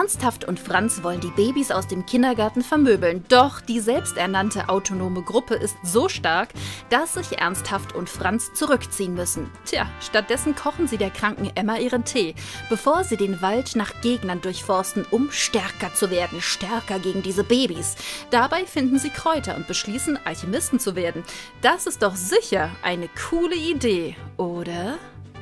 Ernsthaft und Franz wollen die Babys aus dem Kindergarten vermöbeln. Doch die selbsternannte autonome Gruppe ist so stark, dass sich Ernsthaft und Franz zurückziehen müssen. Tja, stattdessen kochen sie der kranken Emma ihren Tee, bevor sie den Wald nach Gegnern durchforsten, um stärker zu werden, stärker gegen diese Babys. Dabei finden sie Kräuter und beschließen, Alchemisten zu werden. Das ist doch sicher eine coole Idee, oder?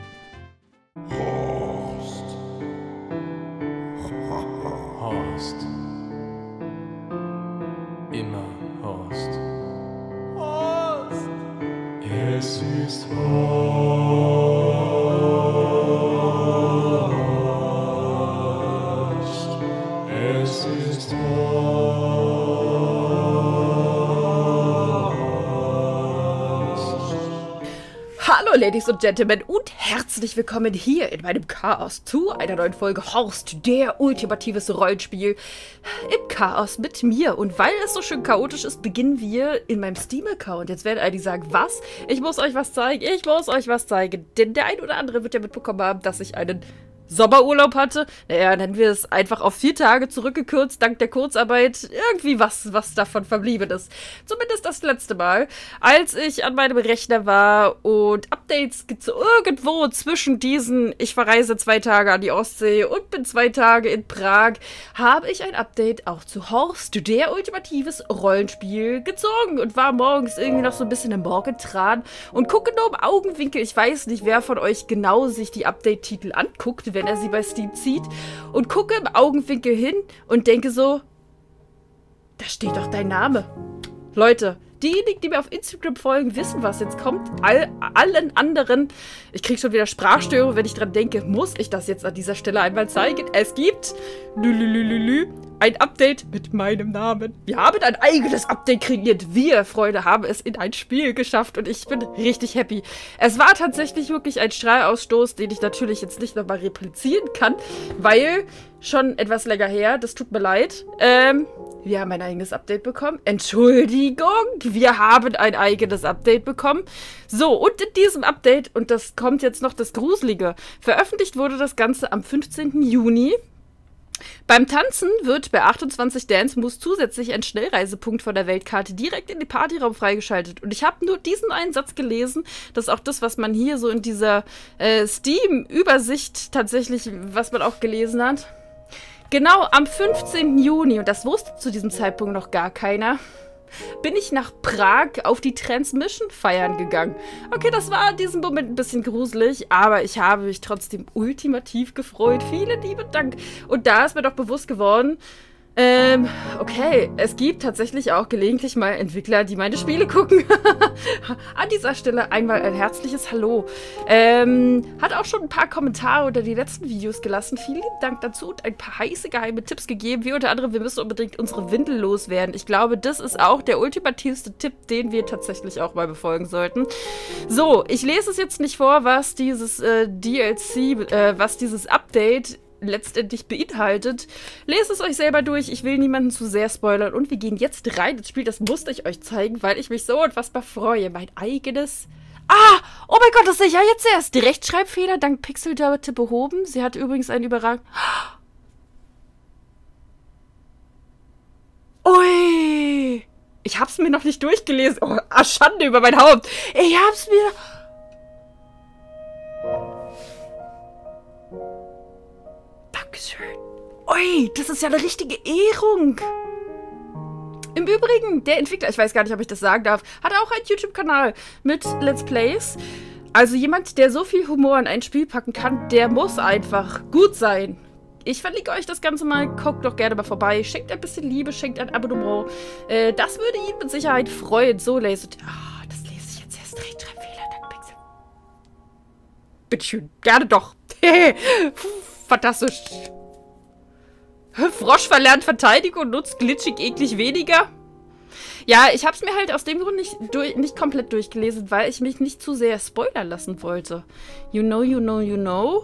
Horst. Immer Horst. Horst! Es ist Horst. Es ist Horst. Hallo Ladies und Gentlemen und herzlich willkommen hier in meinem Chaos zu einer neuen Folge Horst, der ultimatives Rollenspiel im Chaos mit mir. Und weil es so schön chaotisch ist, beginnen wir in meinem Steam-Account. Jetzt werden einige sagen, was? Ich muss euch was zeigen, Denn der ein oder andere wird ja mitbekommen haben, dass ich einen Sommerurlaub hatte. Naja, nennen wir es einfach auf 4 Tage zurückgekürzt, dank der Kurzarbeit. Irgendwie was davon verblieben ist. Zumindest das letzte Mal, als ich an meinem Rechner war und Updates irgendwo zwischen diesen, ich verreise 2 Tage an die Ostsee und bin 2 Tage in Prag, habe ich ein Update auch zu Horst, der ultimatives Rollenspiel, gezogen und war morgens irgendwie noch so ein bisschen im Morgentran und gucke nur im Augenwinkel. Ich weiß nicht, wer von euch genau sich die Update-Titel anguckt, wenn er sie bei Steam zieht, und gucke im Augenwinkel hin und denke so, da steht doch dein Name. Leute, diejenigen, die mir auf Instagram folgen, wissen, was jetzt kommt. Allen anderen, ich kriege schon wieder Sprachstörungen, wenn ich dran denke, muss ich das jetzt an dieser Stelle einmal zeigen? Es gibt ein Update mit meinem Namen. Wir haben ein eigenes Update kreiert. Wir, Freunde, haben es in ein Spiel geschafft und ich bin richtig happy. Es war tatsächlich wirklich ein Strahlausstoß, den ich natürlich jetzt nicht nochmal replizieren kann, weil schon etwas länger her, das tut mir leid. Wir haben ein eigenes Update bekommen. Entschuldigung, wir haben ein eigenes Update bekommen. So, und in diesem Update, und das kommt jetzt noch das Gruselige, veröffentlicht wurde das Ganze am 15. Juni. Beim Tanzen wird bei 28 Dance Moves zusätzlich ein Schnellreisepunkt von der Weltkarte direkt in den Partyraum freigeschaltet. Und ich habe nur diesen einen Satz gelesen. Das ist auch das, was man hier so in dieser Steam-Übersicht tatsächlich, was man auch gelesen hat. Genau am 15. Juni, und das wusste zu diesem Zeitpunkt noch gar keiner, bin ich nach Prag auf die Transmission feiern gegangen. Okay, das war in diesem Moment ein bisschen gruselig, aber ich habe mich trotzdem ultimativ gefreut. Vielen lieben Dank. Und da ist mir doch bewusst geworden, okay, es gibt tatsächlich auch gelegentlich mal Entwickler, die meine Spiele gucken. An dieser Stelle einmal ein herzliches Hallo. Hat auch schon ein paar Kommentare unter die letzten Videos gelassen. Vielen lieben Dank dazu und ein paar heiße geheime Tipps gegeben, wie unter anderem, wir müssen unbedingt unsere Windel loswerden. Ich glaube, das ist auch der ultimativste Tipp, den wir tatsächlich auch mal befolgen sollten. So, ich lese es jetzt nicht vor, was dieses DLC, was dieses Update letztendlich beinhaltet. Lest es euch selber durch, ich will niemanden zu sehr spoilern und wir gehen jetzt rein ins Spiel. Das musste ich euch zeigen, weil ich mich so unfassbar freue. Mein eigenes... Oh mein Gott, das sehe ich ja jetzt erst. Die Rechtschreibfehler dank Pixeldaute behoben. Sie hat übrigens einen überragend... Ui! Ich hab's mir noch nicht durchgelesen. Oh, Schande über mein Haupt. Ich hab's mir... Dankeschön. Ui, das ist ja eine richtige Ehrung. Im Übrigen, der Entwickler, ich weiß gar nicht, ob ich das sagen darf, hat auch einen YouTube-Kanal mit Let's Plays. Also jemand, der so viel Humor in ein Spiel packen kann, der muss einfach gut sein. Ich verlinke euch das Ganze mal, guckt doch gerne mal vorbei, schenkt ein bisschen Liebe, schenkt ein Abonnement. Das würde ihn mit Sicherheit freuen. So, das lese ich jetzt erst. Rechtschreibfehler, dank Pixel. Bitteschön, gerne doch. Fantastisch. Frosch verlernt Verteidigung, nutzt glitschig eklig weniger. Ja, ich habe es mir halt aus dem Grund nicht komplett durchgelesen, weil ich mich nicht zu sehr spoilern lassen wollte. You know.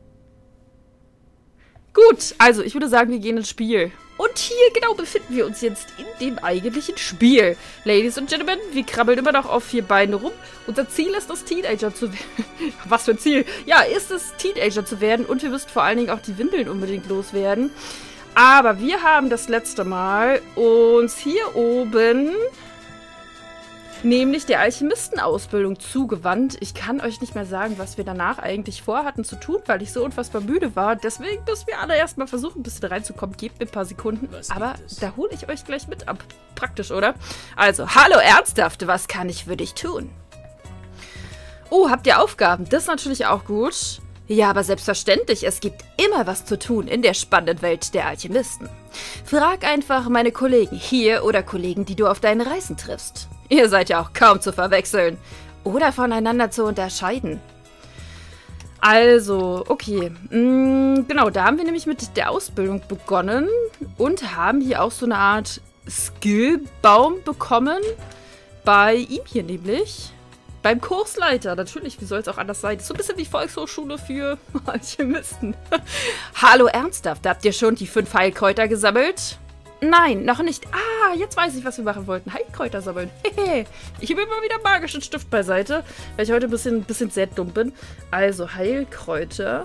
Gut, also ich würde sagen, wir gehen ins Spiel. Und hier genau befinden wir uns jetzt in dem eigentlichen Spiel. Ladies und Gentlemen, wir krabbeln immer noch auf 4 Beinen rum. Unser Ziel ist es, Teenager zu werden. Was für ein Ziel? Ja, ist es, Teenager zu werden. Und wir müssen vor allen Dingen auch die Windeln unbedingt loswerden. Aber wir haben das letzte Mal uns hier oben nämlich der Alchemistenausbildung zugewandt. Ich kann euch nicht mehr sagen, was wir danach eigentlich vorhatten zu tun, weil ich so unfassbar müde war. Deswegen müssen wir alle erstmal versuchen, ein bisschen reinzukommen. Gebt mir ein paar Sekunden. Aber da hole ich euch gleich mit ab. Praktisch, oder? Also, hallo ernsthaft, was kann ich für dich tun? Oh, habt ihr Aufgaben? Das ist natürlich auch gut. Ja, aber selbstverständlich, es gibt immer was zu tun in der spannenden Welt der Alchemisten. Frag einfach meine Kollegen hier oder Kollegen, die du auf deinen Reisen triffst. Ihr seid ja auch kaum zu verwechseln oder voneinander zu unterscheiden. Also, okay. Genau, da haben wir nämlich mit der Ausbildung begonnen und haben hier auch so eine Art Skillbaum bekommen. Bei ihm hier nämlich. Beim Kursleiter, natürlich, wie soll es auch anders sein? Das ist so ein bisschen wie Volkshochschule für Alchemisten. Hallo, ernsthaft, habt ihr schon die 5 Heilkräuter gesammelt? Nein, noch nicht. Ah, jetzt weiß ich, was wir machen wollten. Heilkräuter sammeln. Hehe. Ich habe immer wieder magischen Stift beiseite, weil ich heute ein bisschen sehr dumm bin. Also, Heilkräuter.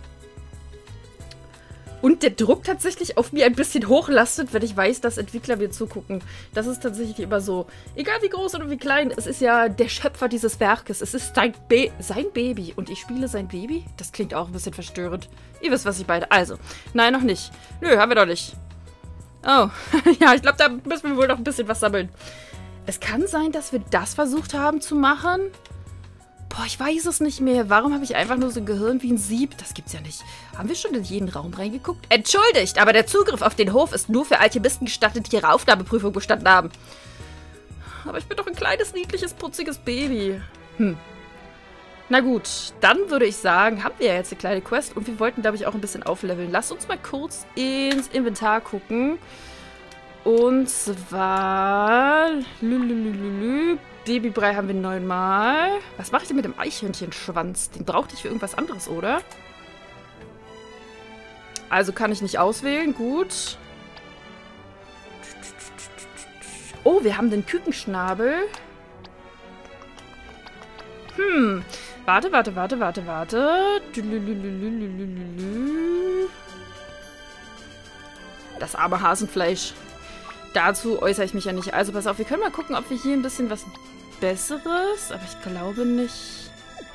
Und der Druck tatsächlich auf mir ein bisschen hochlastet, wenn ich weiß, dass Entwickler mir zugucken. Das ist tatsächlich immer so. Egal wie groß oder wie klein, es ist ja der Schöpfer dieses Werkes. Es ist sein Baby. Und ich spiele sein Baby? Das klingt auch ein bisschen verstörend. Ihr wisst, was ich meine. Also, nein, noch nicht. Nö, haben wir doch nicht. Oh, ja, ich glaube, da müssen wir wohl noch ein bisschen was sammeln. Es kann sein, dass wir das versucht haben zu machen. Boah, ich weiß es nicht mehr. Warum habe ich einfach nur so ein Gehirn wie ein Sieb? Das gibt's ja nicht. Haben wir schon in jeden Raum reingeguckt? Entschuldigt, aber der Zugriff auf den Hof ist nur für Alchemisten gestattet, die ihre Aufnahmeprüfung bestanden haben. Aber ich bin doch ein kleines, niedliches, putziges Baby. Na gut, dann würde ich sagen, haben wir ja jetzt eine kleine Quest und wir wollten, glaube ich, auch ein bisschen aufleveln. Lasst uns mal kurz ins Inventar gucken. Und zwar... Babybrei haben wir 9-mal. Was mache ich denn mit dem Eichhörnchenschwanz? Den brauchte ich für irgendwas anderes, oder? Also kann ich nicht auswählen. Gut. Oh, wir haben den Kükenschnabel. Warte. Das arme Hasenfleisch. Dazu äußere ich mich ja nicht. Also pass auf, wir können mal gucken, ob wir hier ein bisschen was Besseres... Aber ich glaube nicht...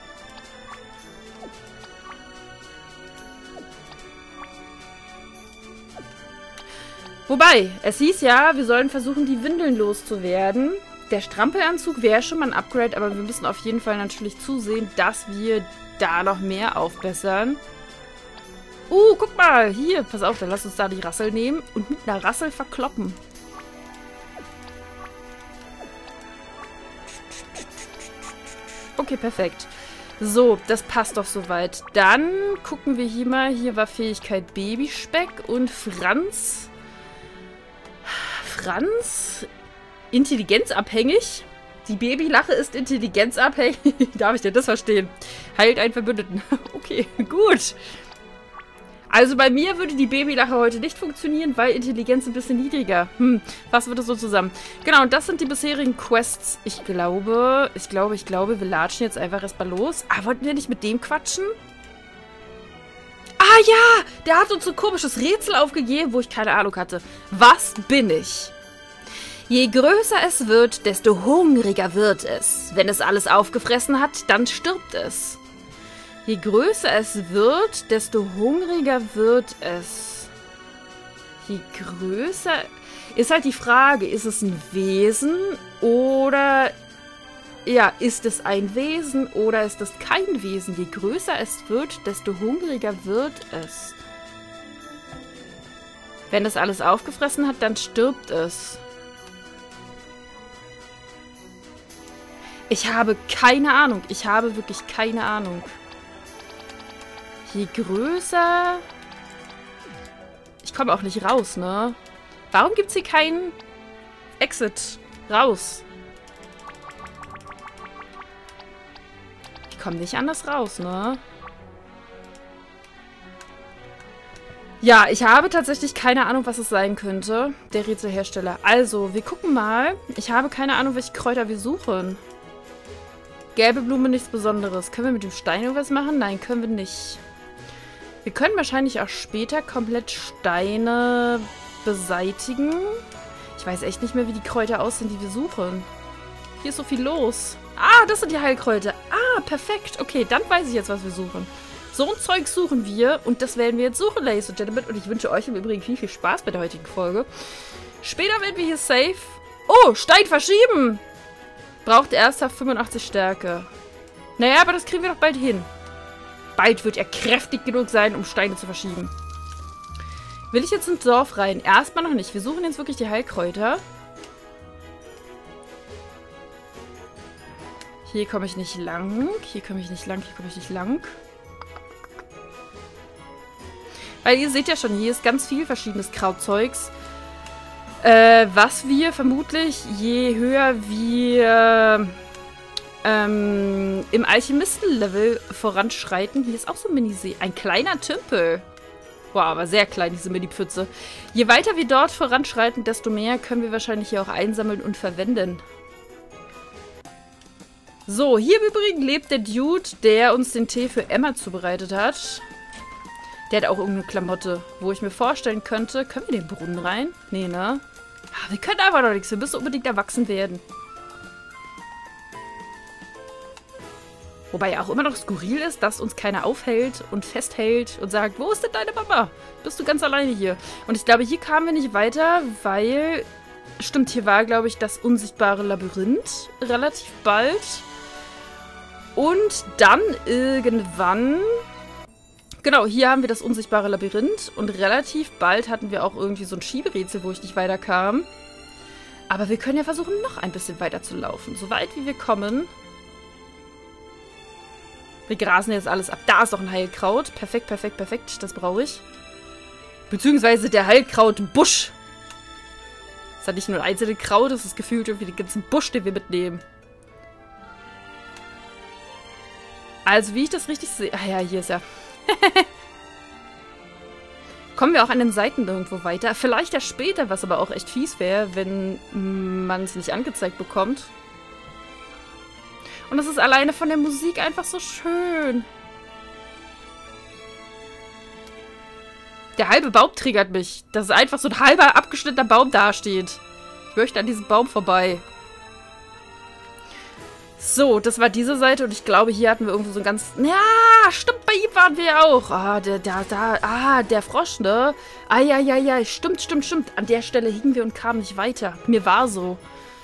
Wobei, es hieß ja, wir sollen versuchen, die Windeln loszuwerden. Der Strampelanzug wäre schon mal ein Upgrade, aber wir müssen auf jeden Fall natürlich zusehen, dass wir da noch mehr aufbessern. Guck mal, hier, pass auf, dann lass uns da die Rassel nehmen und mit einer Rassel verkloppen. Okay, perfekt. So, das passt doch soweit. Dann gucken wir hier mal. Hier war Fähigkeit Babyspeck und Franz. Intelligenzabhängig. Die Babylache ist intelligenzabhängig. Darf ich denn das verstehen? Heilt einen Verbündeten. Okay, gut. Also bei mir würde die Babylache heute nicht funktionieren, weil Intelligenz ein bisschen niedriger. Was wird das so zusammen? Genau, und das sind die bisherigen Quests. Ich glaube, wir latschen jetzt einfach erstmal los. Ah, wollten wir nicht mit dem quatschen? Ah ja, der hat uns so ein komisches Rätsel aufgegeben, wo ich keine Ahnung hatte. Was bin ich? Je größer es wird, desto hungriger wird es. Wenn es alles aufgefressen hat, dann stirbt es. Je größer es wird, desto hungriger wird es. Je größer... Ist halt die Frage, ist es ein Wesen oder... Ja, ist es ein Wesen oder ist es kein Wesen? Je größer es wird, desto hungriger wird es. Wenn es alles aufgefressen hat, dann stirbt es. Ich habe keine Ahnung. Ich habe wirklich keine Ahnung. Je größer... Ich komme auch nicht raus, ne? Warum gibt es hier keinen Exit? Raus. Ich komme nicht anders raus, ne? Ja, ich habe tatsächlich keine Ahnung, was es sein könnte. Der Rätselhersteller. Also, wir gucken mal. Ich habe keine Ahnung, welche Kräuter wir suchen. Gelbe Blume, nichts Besonderes. Können wir mit dem Stein irgendwas machen? Nein, können wir nicht. Wir können wahrscheinlich auch später komplett Steine beseitigen. Ich weiß echt nicht mehr, wie die Kräuter aussehen, die wir suchen. Hier ist so viel los. Ah, das sind die Heilkräuter. Ah, perfekt. Okay, dann weiß ich jetzt, was wir suchen. So ein Zeug suchen wir und das werden wir jetzt suchen, Ladies and Gentlemen. Und ich wünsche euch im Übrigen viel, viel Spaß bei der heutigen Folge. Später werden wir hier safe... Oh, Stein verschieben! Braucht ernsthaft 85 Stärke. Naja, aber das kriegen wir doch bald hin. Bald wird er kräftig genug sein, um Steine zu verschieben. Will ich jetzt ins Dorf rein? Erstmal noch nicht. Wir suchen jetzt wirklich die Heilkräuter. Hier komme ich nicht lang. Hier komme ich nicht lang. Hier komme ich nicht lang. Weil ihr seht ja schon, hier ist ganz viel verschiedenes Krautzeugs. Was wir vermutlich, je höher wir im Alchemisten-Level voranschreiten. Hier ist auch so ein Minisee. Ein kleiner Tümpel. Wow, aber sehr klein, diese Mini-Pfütze. Je weiter wir dort voranschreiten, desto mehr können wir wahrscheinlich hier auch einsammeln und verwenden. So, hier im Übrigen lebt der Dude, der uns den Tee für Emma zubereitet hat. Der hat auch irgendeine Klamotte, wo ich mir vorstellen könnte... Können wir in den Brunnen rein? Nee, ne? Ah, wir können einfach noch nichts. Wir müssen unbedingt erwachsen werden. Wobei ja auch immer noch skurril ist, dass uns keiner aufhält und festhält und sagt, wo ist denn deine Mama? Bist du ganz alleine hier? Und ich glaube, hier kamen wir nicht weiter, weil... Stimmt, hier war, glaube ich, das unsichtbare Labyrinth relativ bald. Und dann irgendwann... Genau, hier haben wir das unsichtbare Labyrinth. Und relativ bald hatten wir auch irgendwie so ein Schieberätsel, wo ich nicht weiterkam. Aber wir können ja versuchen, noch ein bisschen weiter zu laufen. So weit, wie wir kommen. Wir grasen jetzt alles ab. Da ist doch ein Heilkraut. Perfekt, perfekt, perfekt. Das brauche ich. Beziehungsweise der Heilkrautbusch. Das ist ja nicht nur ein einzelnes Kraut, das ist gefühlt irgendwie den ganzen Busch, den wir mitnehmen. Also, wie ich das richtig sehe... Ah ja, hier ist er. Kommen wir auch an den Seiten irgendwo weiter. Vielleicht ja später, was aber auch echt fies wäre, wenn man es nicht angezeigt bekommt. Und es ist alleine von der Musik einfach so schön. Der halbe Baum triggert mich. Dass einfach so ein halber abgeschnittener Baum dasteht. Ich möchte an diesem Baum vorbei. So, das war diese Seite und ich glaube, hier hatten wir irgendwo so ein ganz... Ja, stimmt, bei ihm waren wir ja auch. Ah, der Frosch, ne? Ah, ja, stimmt, stimmt, stimmt. An der Stelle hingen wir und kamen nicht weiter. Mir war so.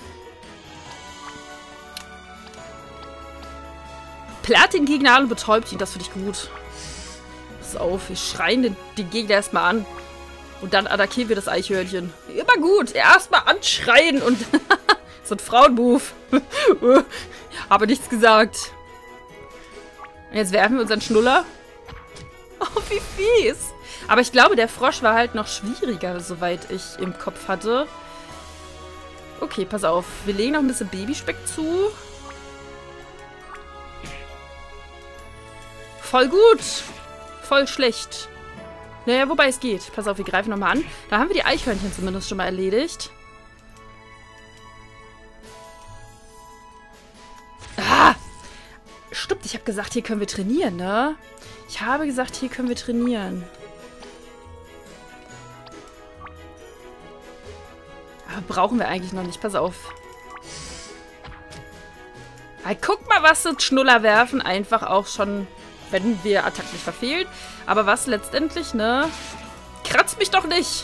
Plärt den Gegner an und betäubt ihn, das finde ich gut. Pass auf, wir schreien den Gegner erstmal an. Und dann attackieren wir das Eichhörnchen. Immer gut, erstmal anschreien und... So ein Frauenmove. Habe nichts gesagt. Und jetzt werfen wir unseren Schnuller. Oh, wie fies. Aber ich glaube, der Frosch war halt noch schwieriger, soweit ich im Kopf hatte. Okay, pass auf. Wir legen noch ein bisschen Babyspeck zu. Voll gut. Voll schlecht. Naja, wobei es geht. Pass auf, wir greifen nochmal an. Da haben wir die Eichhörnchen zumindest schon mal erledigt. Ah! Stimmt, ich habe gesagt, hier können wir trainieren, ne? Ich habe gesagt, hier können wir trainieren. Aber brauchen wir eigentlich noch nicht. Pass auf. Hey, guck mal, was das Schnuller werfen. Einfach auch schon, wenn wir Attacken nicht verfehlen. Aber was letztendlich, ne? Kratz mich doch nicht!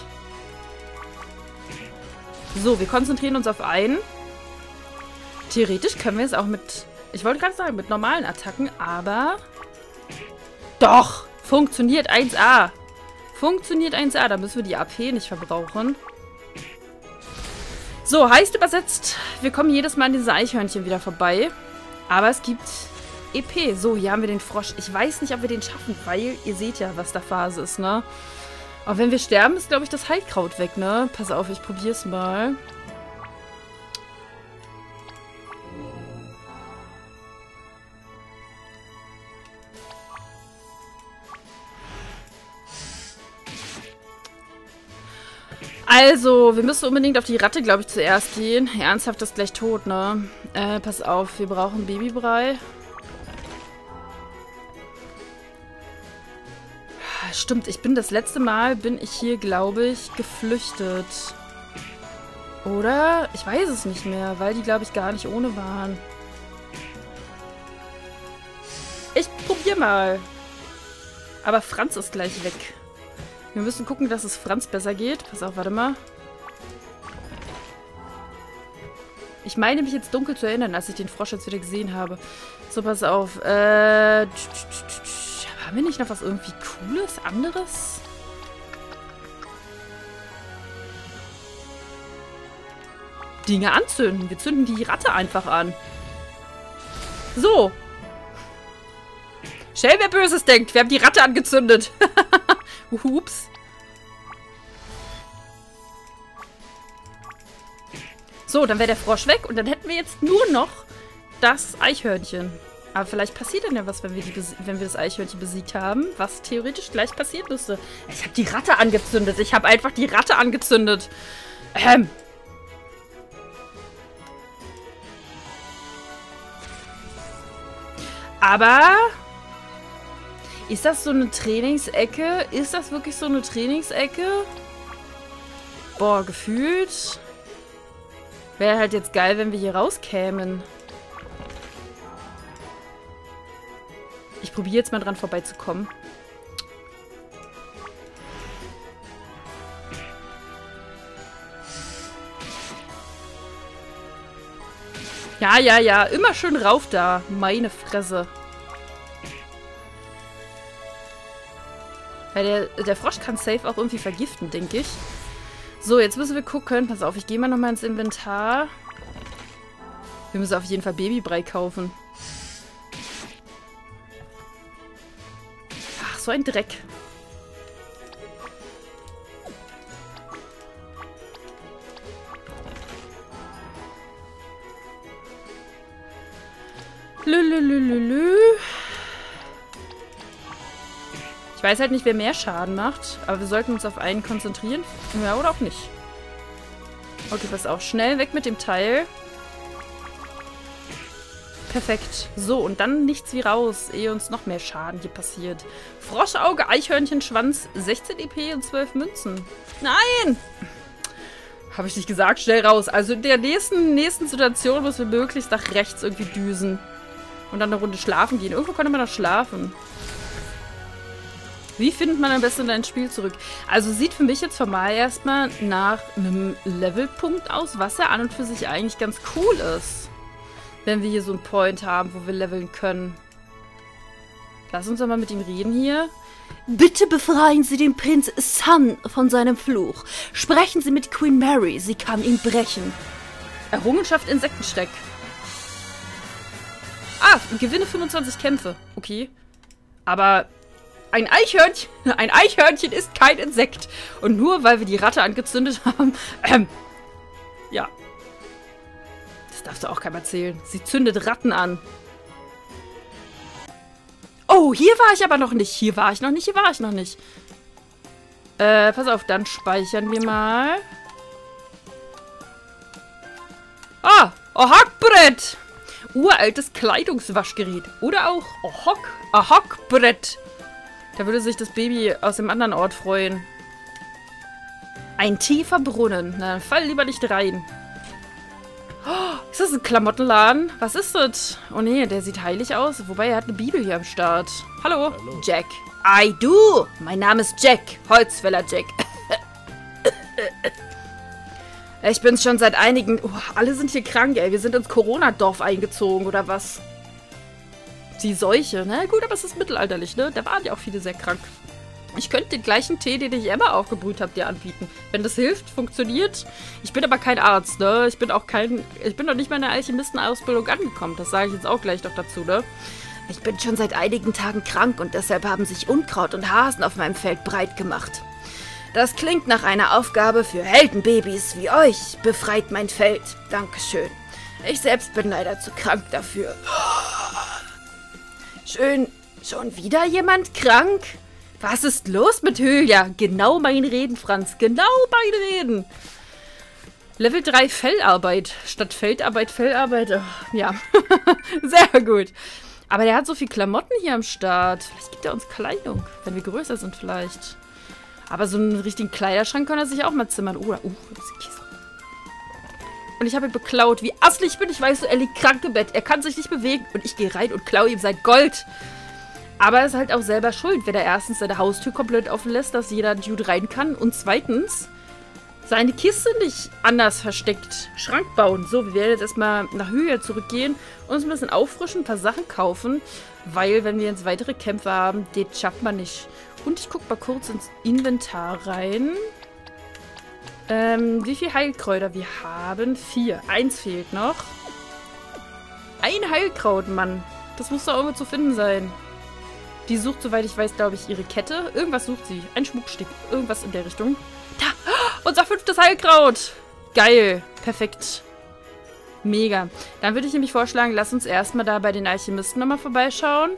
So, wir konzentrieren uns auf einen. Theoretisch können wir es auch mit... Ich wollte gerade sagen, mit normalen Attacken, aber... Doch! Funktioniert 1A! Funktioniert 1A, da müssen wir die AP nicht verbrauchen. So, heißt übersetzt, wir kommen jedes Mal an diese Eichhörnchen wieder vorbei. Aber es gibt EP. So, hier haben wir den Frosch. Ich weiß nicht, ob wir den schaffen, weil ihr seht ja, was da Phase ist, ne? Aber wenn wir sterben, ist, glaube ich, das Heilkraut weg, ne? Pass auf, ich probiere es mal. Also, wir müssen unbedingt auf die Ratte, glaube ich, zuerst gehen. Ernsthaft ist gleich tot, ne? Pass auf, wir brauchen Babybrei. stimmt. Das letzte Mal bin ich hier, glaube ich, geflüchtet. Oder? Ich weiß es nicht mehr, weil die, glaube ich, gar nicht ohne waren. Ich probier mal. Aber Franz ist gleich weg. Wir müssen gucken, dass es Franz besser geht. Pass auf, warte mal. Ich meine mich jetzt dunkel zu erinnern, als ich den Frosch jetzt wieder gesehen habe. So, pass auf. Haben wir nicht noch was irgendwie Cooles, anderes? Dinge anzünden. Wir zünden die Ratte einfach an. So. Schnell, wer Böses denkt. Wir haben die Ratte angezündet. Hups. So, dann wäre der Frosch weg und dann hätten wir jetzt nur noch das Eichhörnchen. Aber vielleicht passiert dann ja was, wenn wir das Eichhörnchen besiegt haben, was theoretisch gleich passieren müsste. Ich habe die Ratte angezündet. Ich habe einfach die Ratte angezündet. Aber ist das so eine Trainingsecke? Ist das wirklich so eine Trainingsecke? Boah, gefühlt wäre halt jetzt geil, wenn wir hier rauskämen. Ich probiere jetzt mal dran vorbeizukommen. Ja, ja, ja. Immer schön rauf da. Meine Fresse. Weil der Frosch kann safe auch irgendwie vergiften, denke ich. So, jetzt müssen wir gucken. Pass auf, ich gehe mal nochmal ins Inventar. Wir müssen auf jeden Fall Babybrei kaufen. Ach, so ein Dreck. Lülülülülü. Ich weiß halt nicht, wer mehr Schaden macht, aber wir sollten uns auf einen konzentrieren. Ja, oder auch nicht. Okay, pass auf. Schnell weg mit dem Teil. Perfekt. So, und dann nichts wie raus, ehe uns noch mehr Schaden hier passiert. Froschauge, Eichhörnchenschwanz, 16 EP und 12 Münzen. Nein! Habe ich nicht gesagt, schnell raus. Also in der nächsten Situation müssen wir möglichst nach rechts irgendwie düsen. Und dann eine Runde schlafen gehen. Irgendwo könnte man noch schlafen. Wie findet man am besten in ein Spiel zurück? Also sieht für mich jetzt formal erstmal nach einem Levelpunkt aus, was ja an und für sich eigentlich ganz cool ist. Wenn wir hier so einen Point haben, wo wir leveln können. Lass uns doch mal mit ihm reden hier. Bitte befreien Sie den Prinz Sun von seinem Fluch. Sprechen Sie mit Queen Mary, sie kann ihn brechen. Errungenschaft Insektenschreck. Ah, gewinne 25 Kämpfe. Okay. Aber ein Eichhörnchen ist kein Insekt. Und nur weil wir die Ratte angezündet haben. Ja. Das darfst du auch keinem erzählen. Sie zündet Ratten an. Oh, hier war ich aber noch nicht. Hier war ich noch nicht. Pass auf, dann speichern wir mal. Ah, Hockbrett. Uraltes Kleidungswaschgerät. Oder auch Hockbrett. Da würde sich das Baby aus dem anderen Ort freuen. Ein tiefer Brunnen. Na, dann fall lieber nicht rein. Oh, ist das ein Klamottenladen? Was ist das? Oh nee, der sieht heilig aus. Wobei, er hat eine Bibel hier am Start. Hallo. Jack. Ei, du. Mein Name ist Jack. Holzfäller Jack. Ich bin's schon seit einigen... Oh, alle sind hier krank, ey. Wir sind ins Corona-Dorf eingezogen, oder was? Die Seuche, ne? Gut, aber es ist mittelalterlich, ne? Da waren ja auch viele sehr krank. Ich könnte den gleichen Tee, den ich Emma aufgebrüht habe, dir anbieten. Wenn das hilft, funktioniert. Ich bin aber kein Arzt, ne? Ich bin noch nicht mal in der Alchemistenausbildung angekommen. Das sage ich jetzt auch gleich noch dazu, ne? Ich bin schon seit einigen Tagen krank und deshalb haben sich Unkraut und Hasen auf meinem Feld breit gemacht. Das klingt nach einer Aufgabe für Heldenbabys wie euch. Befreit mein Feld. Dankeschön. Ich selbst bin leider zu krank dafür. Schön. Schon wieder jemand krank? Was ist los mit Hylia? Genau mein Reden, Franz. Genau mein Reden. Level 3 Fellarbeit. Statt Feldarbeit, Fellarbeit. Oh, ja. Sehr gut. Aber der hat so viel Klamotten hier am Start. Vielleicht gibt er uns Kleidung, wenn wir größer sind vielleicht. Aber so einen richtigen Kleiderschrank kann er sich auch mal zimmern. Oh, das ist ein Kissen. Und ich habe ihn beklaut. Wie asselig ich bin. Ich weiß, er liegt krank im Bett. Er kann sich nicht bewegen. Und ich gehe rein und klaue ihm sein Gold. Aber er ist halt auch selber schuld, wenn er erstens seine Haustür komplett offen lässt, dass jeder Dude rein kann. Und zweitens seine Kiste nicht anders versteckt. Schrank bauen. So, wir werden jetzt erstmal nach Höhe zurückgehen, uns ein bisschen auffrischen, ein paar Sachen kaufen. Weil, wenn wir jetzt weitere Kämpfe haben, das schafft man nicht. Und ich gucke mal kurz ins Inventar rein. Wie viele Heilkräuter wir haben? 4. 1 fehlt noch. Ein Heilkraut, Mann. Das muss doch irgendwo zu finden sein. Die sucht, soweit ich weiß, glaube ich, ihre Kette. Irgendwas sucht sie. Ein Schmuckstück. Irgendwas in der Richtung. Da! Unser 5. Heilkraut! Geil. Perfekt. Mega. Dann würde ich nämlich vorschlagen, lass uns erstmal da bei den Alchemisten nochmal vorbeischauen.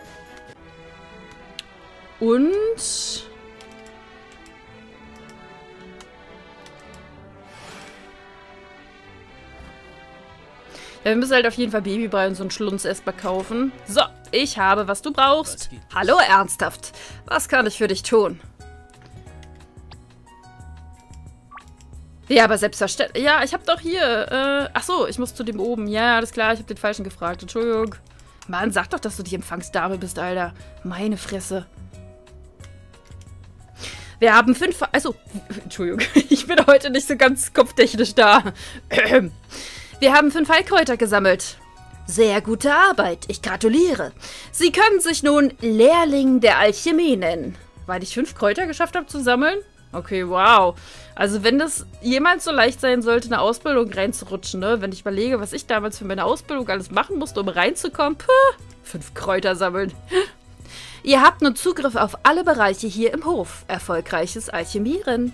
Und... ja, wir müssen halt auf jeden Fall Babybrei und so einen Schlunz erstmal kaufen. So, ich habe, was du brauchst. Hallo, ernsthaft. Was kann ich für dich tun? Ja, aber selbstverständlich. Ja, ich habe doch hier... ach so, ich muss zu dem oben. Ja, alles klar, ich habe den Falschen gefragt. Entschuldigung. Mann, sag doch, dass du die Empfangsdame bist, Alter. Meine Fresse. Wir haben 5... also, Entschuldigung. Ich bin heute nicht so ganz kopftechnisch da. Wir haben 5 Heilkräuter gesammelt. Sehr gute Arbeit. Ich gratuliere. Sie können sich nun Lehrling der Alchemie nennen. Weil ich 5 Kräuter geschafft habe zu sammeln? Okay, wow. Also wenn das jemals so leicht sein sollte, eine Ausbildung reinzurutschen, ne? Wenn ich überlege, was ich damals für meine Ausbildung alles machen musste, um reinzukommen. 5 Kräuter sammeln. Ihr habt nun Zugriff auf alle Bereiche hier im Hof. Erfolgreiches Alchemieren.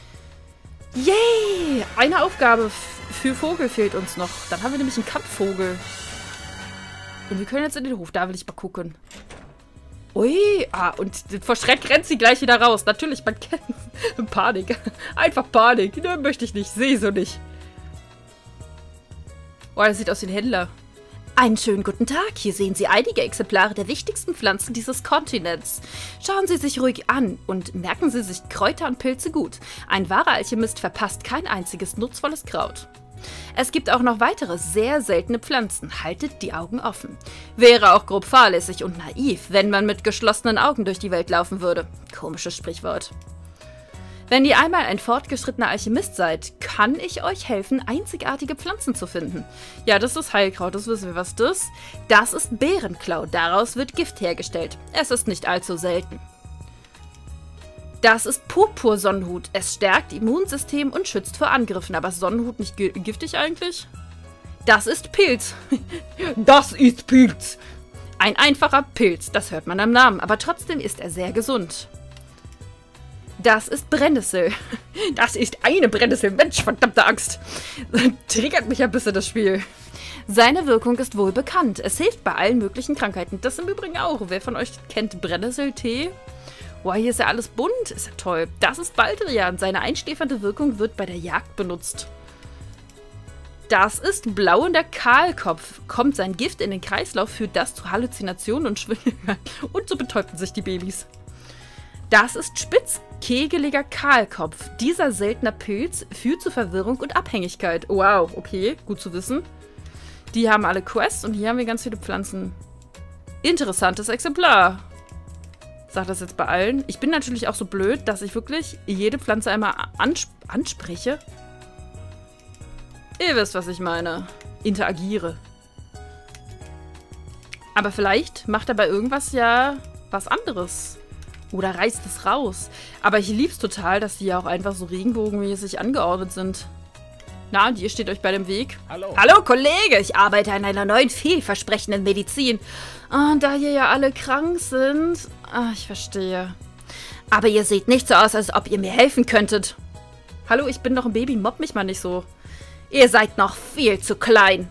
Yay! Eine Aufgabe für Vogel fehlt uns noch. Dann haben wir nämlich einen Kampfvogel. Und wir können jetzt in den Hof. Da will ich mal gucken. Ui, und vor Schreck rennt sie gleich wieder raus. Natürlich, man kennt Panik. Einfach Panik. Ne, möchte ich nicht. Sehe so nicht. Oh, das sieht aus wie ein Händler. Einen schönen guten Tag. Hier sehen Sie einige Exemplare der wichtigsten Pflanzen dieses Kontinents. Schauen Sie sich ruhig an und merken Sie sich Kräuter und Pilze gut. Ein wahrer Alchemist verpasst kein einziges nutzvolles Kraut. Es gibt auch noch weitere sehr seltene Pflanzen. Haltet die Augen offen. Wäre auch grob fahrlässig und naiv, wenn man mit geschlossenen Augen durch die Welt laufen würde. Komisches Sprichwort. Wenn ihr einmal ein fortgeschrittener Alchemist seid, kann ich euch helfen, einzigartige Pflanzen zu finden. Ja, das ist Heilkraut, das wissen wir, was das ist. Das ist Bärenklau, daraus wird Gift hergestellt. Es ist nicht allzu selten. Das ist Purpursonnenhut. Es stärkt Immunsystem und schützt vor Angriffen. Aber ist Sonnenhut nicht giftig eigentlich? Das ist Pilz. Das ist Pilz. Ein einfacher Pilz, das hört man am Namen. Aber trotzdem ist er sehr gesund. Das ist Brennnessel. Das ist eine Brennnessel. Mensch, verdammte Angst. Triggert mich ein bisschen das Spiel. Seine Wirkung ist wohl bekannt. Es hilft bei allen möglichen Krankheiten. Das im Übrigen auch. Wer von euch kennt Brennnesseltee? Boah, hier ist ja alles bunt. Ist ja toll. Das ist Baldrian. Seine einschläfernde Wirkung wird bei der Jagd benutzt. Das ist blauender Kahlkopf. Kommt sein Gift in den Kreislauf, führt das zu Halluzinationen und Schwindel. Und so betäubten sich die Babys. Das ist spitzkegeliger Kahlkopf. Dieser seltene Pilz führt zu Verwirrung und Abhängigkeit. Wow, okay, gut zu wissen. Die haben alle Quests und hier haben wir ganz viele Pflanzen. Interessantes Exemplar. Sag das jetzt bei allen. Ich bin natürlich auch so blöd, dass ich wirklich jede Pflanze einmal anspreche. Ihr wisst, was ich meine. Interagiere. Aber vielleicht macht er bei irgendwas ja was anderes. Oder reißt es raus. Aber ich lieb's total, dass die ja auch einfach so regenbogenmäßig angeordnet sind. Na, und ihr steht euch bei dem Weg. Hallo. Hallo, Kollege! Ich arbeite an einer neuen, vielversprechenden Medizin. Und da hier ja alle krank sind... ich verstehe. Aber ihr seht nicht so aus, als ob ihr mir helfen könntet. Hallo, ich bin doch ein Baby. Mobb mich mal nicht so. Ihr seid noch viel zu klein.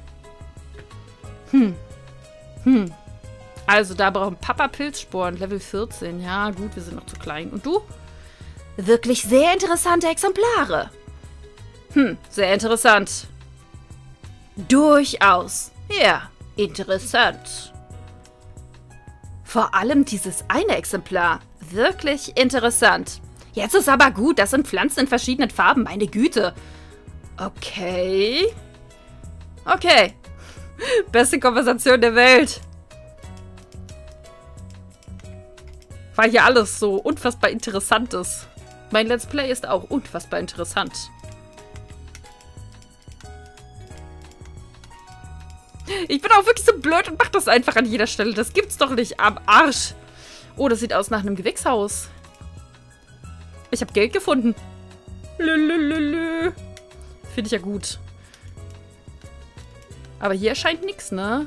Also, da brauchen Papa Pilzsporen. Level 14. Ja, gut, wir sind noch zu klein. Und du? Wirklich sehr interessante Exemplare. Sehr interessant. Durchaus. Ja, interessant. Vor allem dieses eine Exemplar. Wirklich interessant. Jetzt ist aber gut, das sind Pflanzen in verschiedenen Farben, meine Güte. Okay. Okay. Beste Konversation der Welt. Weil hier alles so unfassbar interessant ist. Mein Let's Play ist auch unfassbar interessant. Ich bin auch wirklich so blöd und mach das einfach an jeder Stelle. Das gibt's doch nicht am Arsch. Oh, das sieht aus nach einem Gewächshaus. Ich habe Geld gefunden. Lülülülü. Finde ich ja gut. Aber hier erscheint nichts, ne?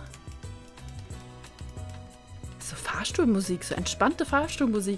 So Fahrstuhlmusik, so entspannte Fahrstuhlmusik.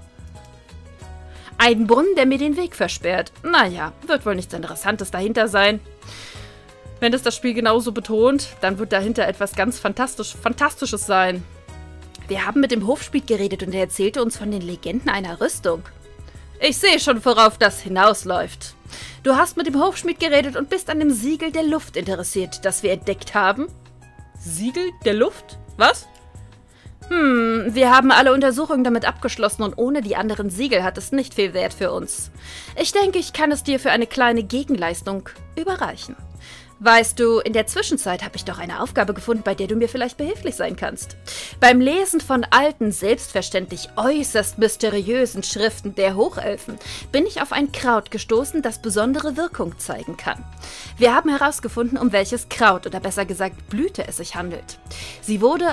Ein Brunnen, der mir den Weg versperrt. Naja, wird wohl nichts Interessantes dahinter sein. Wenn es das Spiel genauso betont, dann wird dahinter etwas ganz Fantastisches sein. Wir haben mit dem Hofschmied geredet und er erzählte uns von den Legenden einer Rüstung. Ich sehe schon, worauf das hinausläuft. Du hast mit dem Hofschmied geredet und bist an dem Siegel der Luft interessiert, das wir entdeckt haben. Siegel der Luft? Was? Wir haben alle Untersuchungen damit abgeschlossen und ohne die anderen Siegel hat es nicht viel Wert für uns. Ich denke, ich kann es dir für eine kleine Gegenleistung überreichen. Weißt du, in der Zwischenzeit habe ich doch eine Aufgabe gefunden, bei der du mir vielleicht behilflich sein kannst. Beim Lesen von alten, selbstverständlich äußerst mysteriösen Schriften der Hochelfen bin ich auf ein Kraut gestoßen, das besondere Wirkung zeigen kann. Wir haben herausgefunden, um welches Kraut oder besser gesagt Blüte es sich handelt. Sie wurde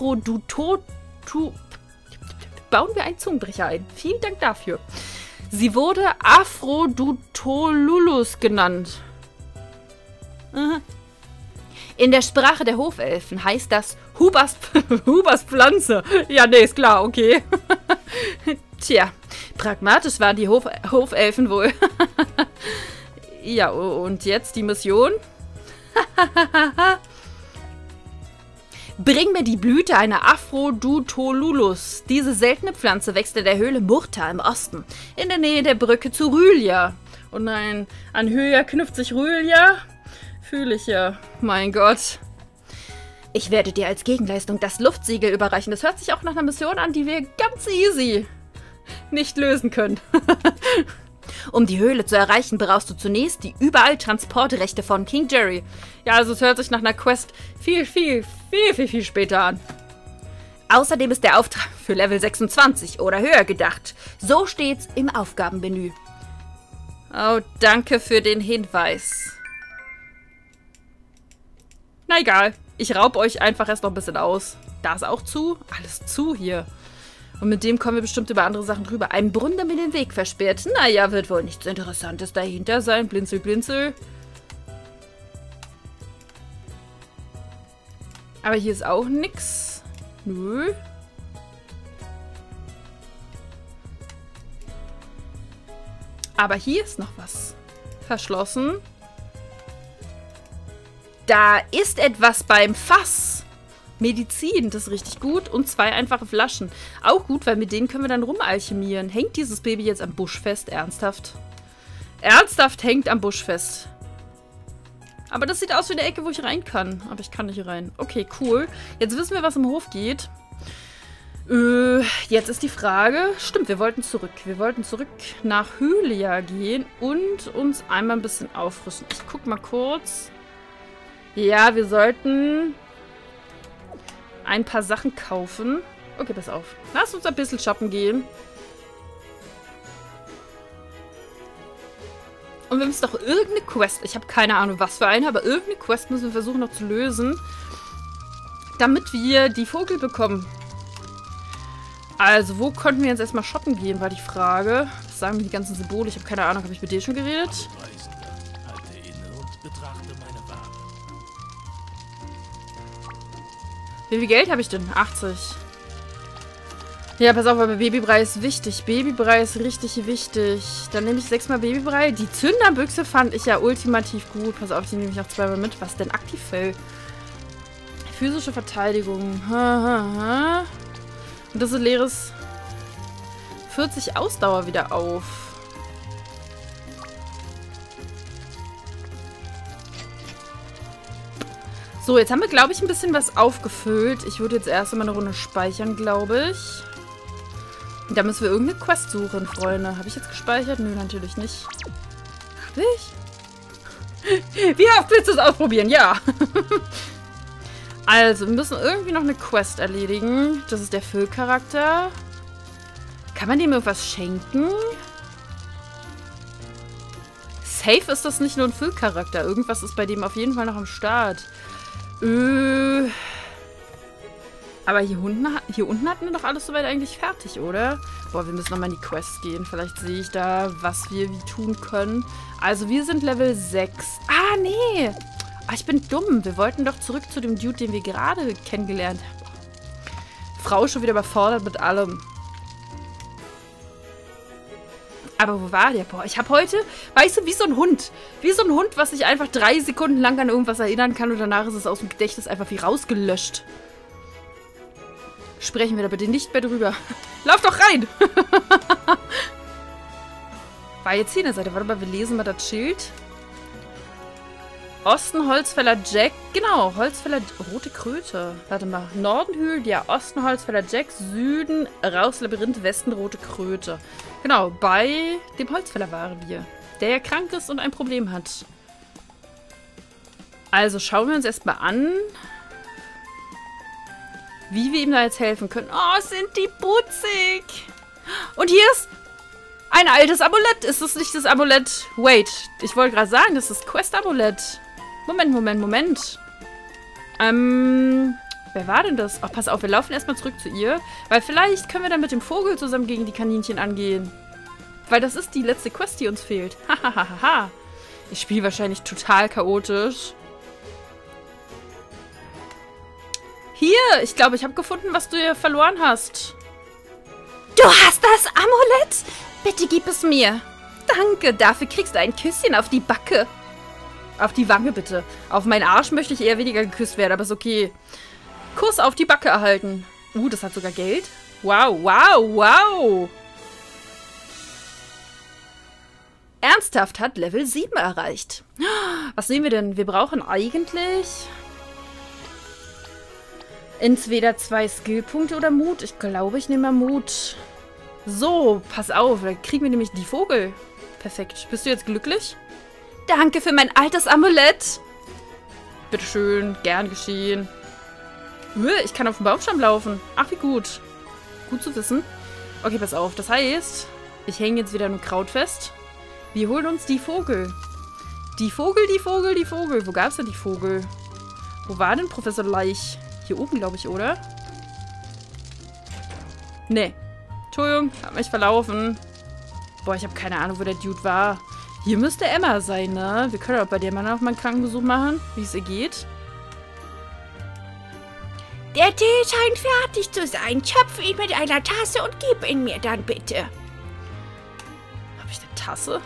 Bauen wir einen Zungenbrecher ein. Vielen Dank dafür. Sie wurde Aphrodutolulus genannt. In der Sprache der Hofelfen heißt das Hubers Pflanze. Ja, nee, ist klar, okay. Tja, pragmatisch waren die Hofelfen wohl. Ja, und jetzt die Mission. Bring mir die Blüte einer Aphrodutolulus. Diese seltene Pflanze wächst in der Höhle Murta im Osten, in der Nähe der Brücke zu Rhylia. Und nein, an Hylia knüpft sich Rhylia. Fühle ich ja. Mein Gott. Ich werde dir als Gegenleistung das Luftsiegel überreichen. Das hört sich auch nach einer Mission an, die wir ganz easy nicht lösen können. Um die Höhle zu erreichen, brauchst du zunächst die überall Transportrechte von King Jerry. Ja, also es hört sich nach einer Quest viel später an. Außerdem ist der Auftrag für Level 26 oder höher gedacht. So steht's im Aufgabenmenü. Oh, danke für den Hinweis. Na egal, ich raub euch einfach erst noch ein bisschen aus. Da ist auch zu. Alles zu hier. Und mit dem kommen wir bestimmt über andere Sachen drüber. Ein Brunnen, der mir den Weg versperrt. Naja, wird wohl nichts Interessantes dahinter sein. Blinzel, blinzel. Aber hier ist auch nix. Nö. Aber hier ist noch was. Verschlossen. Da ist etwas beim Fass. Medizin, das ist richtig gut. Und 2 einfache Flaschen. Auch gut, weil mit denen können wir dann rumalchemieren. Hängt dieses Baby jetzt am Busch fest? Ernsthaft? Ernsthaft hängt am Busch fest. Aber das sieht aus wie eine Ecke, wo ich rein kann. Aber ich kann nicht rein. Okay, cool. Jetzt wissen wir, was im Hof geht. Jetzt ist die Frage. Stimmt, wir wollten zurück. Wir wollten zurück nach Hylia gehen und uns einmal ein bisschen aufrüsten. Ich guck mal kurz. Ja, wir sollten ein paar Sachen kaufen. Okay, pass auf. Lass uns ein bisschen shoppen gehen. Und wir müssen doch irgendeine Quest, ich habe keine Ahnung, was für eine, aber irgendeine Quest müssen wir versuchen noch zu lösen, damit wir die Vogel bekommen. Also, wo konnten wir jetzt erstmal shoppen gehen, war die Frage. Was sagen mir die ganzen Symbole? Ich habe keine Ahnung, habe ich mit dir schon geredet? Wie viel Geld habe ich denn? 80. Ja, pass auf, aber Babybrei ist wichtig. Babybrei ist richtig wichtig. Dann nehme ich 6-mal Babybrei. Die Zünderbüchse fand ich ja ultimativ gut. Pass auf, die nehme ich noch 2-mal mit. Was denn? Aktivfell. Physische Verteidigung. Und das ist leeres 40 Ausdauer wieder auf. So, jetzt haben wir, glaube ich, ein bisschen was aufgefüllt. Ich würde jetzt erst einmal eine Runde speichern, glaube ich. Und da müssen wir irgendeine Quest suchen, Freunde. Habe ich jetzt gespeichert? Nö, natürlich nicht. Habe ich? Wie oft willst du es ausprobieren? Ja. Also, wir müssen irgendwie noch eine Quest erledigen. Das ist der Füllcharakter. Kann man dem irgendwas schenken? Safe ist das nicht nur ein Füllcharakter. Irgendwas ist bei dem auf jeden Fall noch am Start. Aber hier unten hatten wir doch alles soweit eigentlich fertig, oder? Boah, wir müssen nochmal in die Quest gehen. Vielleicht sehe ich da, was wir wie tun können. Also, wir sind Level 6. Ah, nee. Ah, ich bin dumm. Wir wollten doch zurück zu dem Dude, den wir gerade kennengelernt haben. Frau ist schon wieder überfordert mit allem. Aber wo war der? Boah, ich habe heute, weißt du, wie so ein Hund. Wie so ein Hund, was sich einfach 3 Sekunden lang an irgendwas erinnern kann und danach ist es aus dem Gedächtnis einfach wie rausgelöscht. Sprechen wir da bitte nicht mehr drüber. Lauf doch rein! War jetzt hier eine Seite. Warte mal, wir lesen mal das Schild. Osten, Holzfäller Jack. Genau, Holzfäller... Rote Kröte. Warte mal. Norden Hügel, ja. Osten, Holzfäller Jack. Süden, raus, Labyrinth. Westen, Rote Kröte. Genau, bei dem Holzfäller waren wir. Der ja krank ist und ein Problem hat. Also schauen wir uns erstmal an, wie wir ihm da jetzt helfen können. Oh, sind die putzig. Und hier ist ein altes Amulett. Ist das nicht das Amulett? Wait, ich wollte gerade sagen, das ist Quest-Amulett. Moment. Wer war denn das? Ach, pass auf, wir laufen erstmal zurück zu ihr. Weil vielleicht können wir dann mit dem Vogel zusammen gegen die Kaninchen angehen. Weil das ist die letzte Quest, die uns fehlt. Hahaha. Ich spiele wahrscheinlich total chaotisch. Hier, ich glaube, ich habe gefunden, was du hier verloren hast. Du hast das Amulett? Bitte gib es mir. Danke, dafür kriegst du ein Küsschen auf die Backe. Auf die Wange, bitte. Auf meinen Arsch möchte ich eher weniger geküsst werden, aber ist okay. Kuss auf die Backe erhalten. Das hat sogar Geld. Wow. Ernsthaft hat Level 7 erreicht. Was sehen wir denn? Wir brauchen eigentlich entweder 2 Skillpunkte oder Mut. Ich glaube, ich nehme mal Mut. So, pass auf. Da kriegen wir nämlich die Vogel. Perfekt. Bist du jetzt glücklich? Danke für mein altes Amulett. Bitteschön. Gern geschehen. Ich kann auf dem Baumstamm laufen. Ach, wie gut. Gut zu wissen. Okay, pass auf. Das heißt, ich hänge jetzt wieder ein Kraut fest. Wir holen uns die Vogel. Die Vogel. Wo gab es denn die Vogel? Wo war denn Professor Leich? Hier oben, glaube ich, oder? Nee. Entschuldigung, hab mich verlaufen. Boah, ich habe keine Ahnung, wo der Dude war. Hier müsste Emma sein, ne? Wir können auch bei der mal noch mal einen Krankenbesuch machen, wie es ihr geht. Der Tee scheint fertig zu sein. Schöpfe ihn mit einer Tasse und gib ihn mir dann bitte. Habe ich eine Tasse?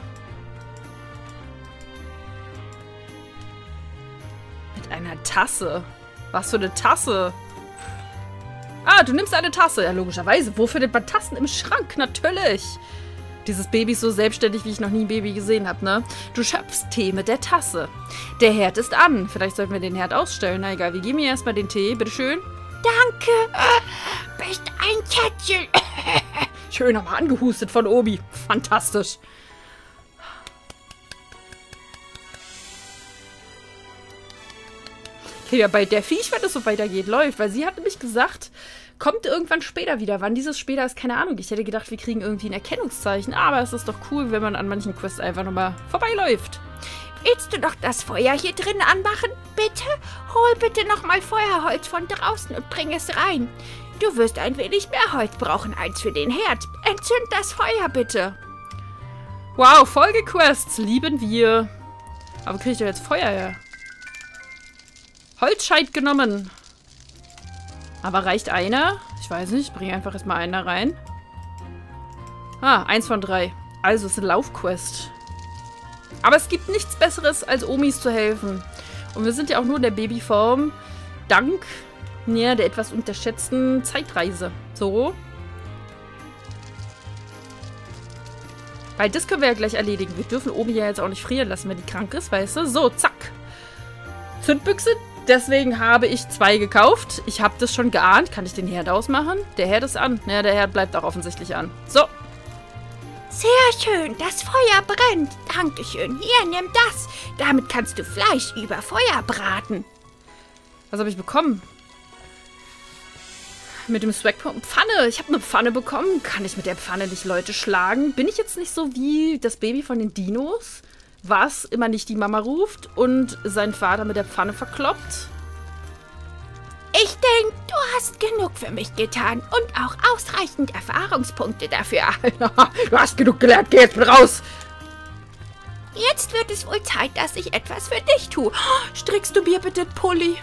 Mit einer Tasse? Was für eine Tasse? Ah, du nimmst eine Tasse. Ja, logischerweise. Wo findet man Tassen? Im Schrank, natürlich. Dieses Baby ist so selbstständig, wie ich noch nie ein Baby gesehen habe, ne? Du schöpfst Tee mit der Tasse. Der Herd ist an. Vielleicht sollten wir den Herd ausstellen. Na egal, wir geben ihr erstmal den Tee. Bitteschön. Danke. Bist ein Kätzchen. Schön nochmal angehustet von Obi. Fantastisch. Okay, ja, bei der Viech, wenn es so weitergeht, läuft. Weil sie hat nämlich gesagt, kommt irgendwann später wieder. Wann dieses später ist, keine Ahnung. Ich hätte gedacht, wir kriegen irgendwie ein Erkennungszeichen. Aber es ist doch cool, wenn man an manchen Quests einfach nochmal vorbeiläuft. Willst du doch das Feuer hier drin anmachen? Bitte? Hol bitte nochmal Feuerholz von draußen und bring es rein. Du wirst ein wenig mehr Holz brauchen als für den Herd. Entzünd das Feuer bitte. Wow, Folgequests lieben wir. Aber kriege ich doch jetzt Feuer her? Holzscheit genommen. Aber reicht einer? Ich weiß nicht. Bring einfach erstmal einen da rein. 1 von 3. Also, es ist eine Laufquest. Aber es gibt nichts Besseres, als Omis zu helfen. Und wir sind ja auch nur in der Babyform. Dank der etwas unterschätzten Zeitreise. So. Weil das können wir ja gleich erledigen. Wir dürfen Omi ja jetzt auch nicht frieren lassen, wenn die krank ist, weißt du? So, zack. Zündbüchse Deswegen habe ich 2 gekauft. Ich habe das schon geahnt. Kann ich den Herd ausmachen? Der Herd ist an. Ja, der Herd bleibt auch offensichtlich an. So. Sehr schön, das Feuer brennt. Dankeschön. Hier, nimm das. Damit kannst du Fleisch über Feuer braten. Was habe ich bekommen? Mit dem Swagpunkt. Pfanne. Ich habe eine Pfanne bekommen. Kann ich mit der Pfanne nicht Leute schlagen? Bin ich jetzt nicht so wie das Baby von den Dinos, was immer nicht die Mama ruft und seinen Vater mit der Pfanne verkloppt? Ich denke, du hast genug für mich getan und auch ausreichend Erfahrungspunkte dafür. Du hast genug gelernt. Geh jetzt mit raus. Jetzt wird es wohl Zeit, dass ich etwas für dich tue. Strickst du mir bitte den Pulli?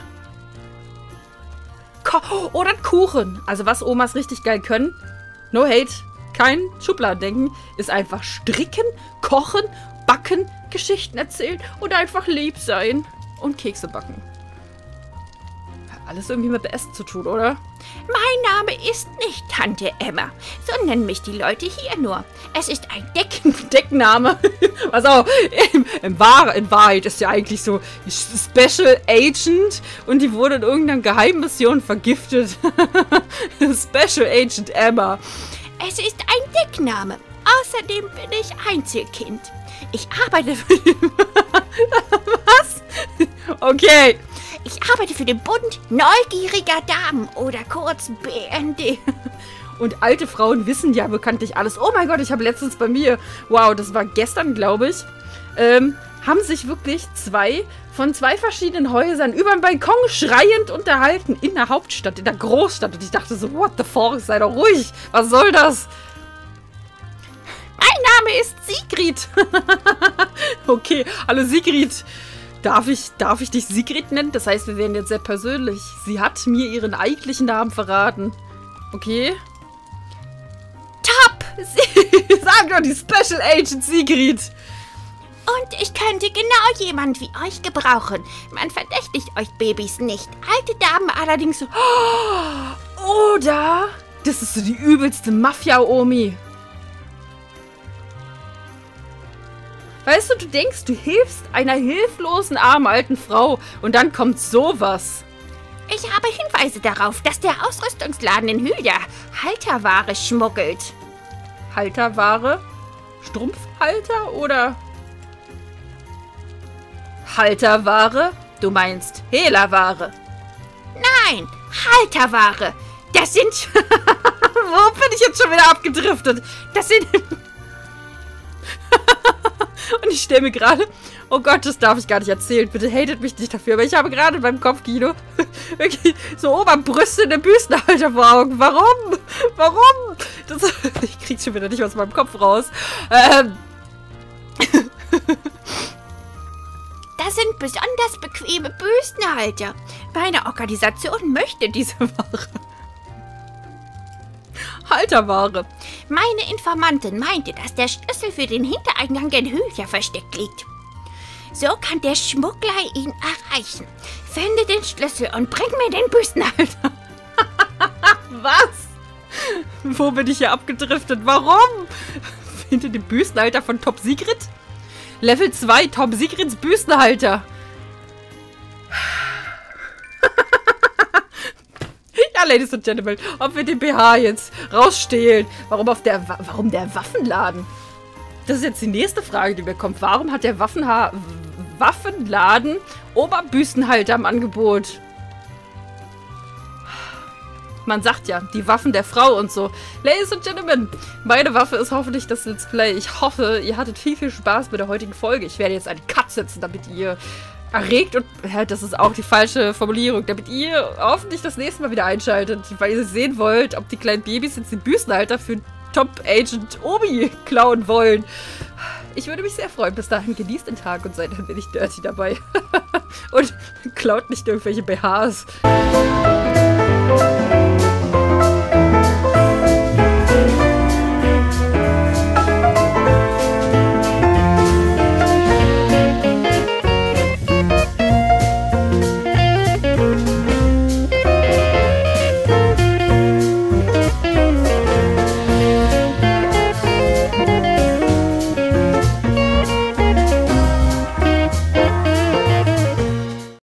Oder Kuchen. Also was Omas richtig geil können, no hate, kein Schubladendenken, ist einfach stricken, kochen, backen, Geschichten erzählen und einfach lieb sein. Und Kekse backen. Alles irgendwie mit Essen zu tun, oder? Mein Name ist nicht Tante Emma, so nennen mich die Leute hier nur. Es ist ein Deckname. Was auch, in Wahrheit ist ja eigentlich so Special Agent und die wurde in irgendeiner Geheimmission vergiftet. Special Agent Emma. Es ist ein Deckname. Außerdem bin ich Einzelkind. Ich arbeite für Was? Okay. Ich arbeite für den Bund neugieriger Damen oder kurz BND. Und alte Frauen wissen ja bekanntlich alles. Oh mein Gott, ich habe letztens bei mir, wow, das war gestern, glaube ich, haben sich wirklich 2 von 2 verschiedenen Häusern über den Balkon schreiend unterhalten in der Hauptstadt, in der Großstadt. Und ich dachte so, what the fuck, sei doch ruhig. Was soll das? Mein Name ist Sigrid. Okay, hallo Sigrid. Darf ich dich Sigrid nennen? Das heißt, wir werden jetzt sehr persönlich. Sie hat mir ihren eigentlichen Namen verraten. Okay. Top! Sag doch, die Special Agent Sigrid. Und ich könnte genau jemand wie euch gebrauchen. Man verdächtigt euch Babys nicht. Alte Damen allerdings so. Oder? Das ist so die übelste Mafia-Omi. Weißt du, du denkst, du hilfst einer hilflosen, armen alten Frau und dann kommt sowas. Ich habe Hinweise darauf, dass der Ausrüstungsladen in Hülya Halterware schmuggelt. Halterware? Strumpfhalter oder? Halterware? Du meinst Hehlerware? Nein, Halterware. Das sind... Wo bin ich jetzt schon wieder abgedriftet? Das sind... Und ich stelle mir gerade, oh Gott, das darf ich gar nicht erzählen, bitte hatet mich nicht dafür, aber ich habe gerade beim Kopfkino wirklich so Oberbrüste in der Büstenhalter vor Augen. Warum? Warum? Ich krieg's schon wieder nicht aus meinem Kopf raus. Das sind besonders bequeme Büstenhalter. Meine Organisation möchte diese Ware. Halterware. Meine Informantin meinte, dass der Schlüssel für den Hintereingang in Hülya versteckt liegt. So kann der Schmuggler ihn erreichen. Finde den Schlüssel und bring mir den Büstenhalter. Was? Wo bin ich hier abgedriftet? Warum? Finde den Büstenhalter von Top Sigrid? Level 2, Top Sigrids Büstenhalter. Ja, Ladies and Gentlemen, ob wir den BH jetzt rausstehlen. Warum der Waffenladen? Das ist jetzt die nächste Frage, die mir kommt. Warum hat der Waffenladen Oberbüstenhalter im Angebot? Man sagt ja, die Waffen der Frau und so. Ladies and Gentlemen, meine Waffe ist hoffentlich das Let's Play. Ich hoffe, ihr hattet viel, viel Spaß mit der heutigen Folge. Ich werde jetzt einen Cut setzen, damit ihr erregt und, das ist auch die falsche Formulierung, damit ihr hoffentlich das nächste Mal wieder einschaltet, weil ihr sehen wollt, ob die kleinen Babys jetzt den Büstenhalter für Top Agent Omi klauen wollen. Ich würde mich sehr freuen. Bis dahin, genießt den Tag und seid ein wenig dirty dabei. Und klaut nicht irgendwelche BHs.